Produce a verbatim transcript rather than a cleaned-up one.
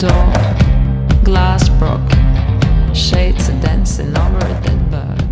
door, glass broken, shades are dancing over a dead bird.